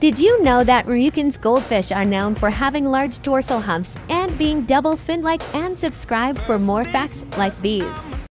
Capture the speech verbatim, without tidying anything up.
Did you know that Ryukin's goldfish are known for having large dorsal humps and being double fin-like? And subscribe for more facts like these.